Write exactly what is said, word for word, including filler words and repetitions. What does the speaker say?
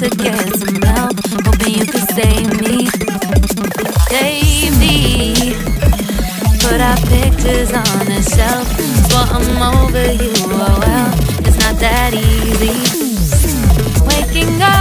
to get some help, hoping you could save me. Save me. Put our pictures on the shelf, but I'm over you, oh well, it's not that easy. Waking up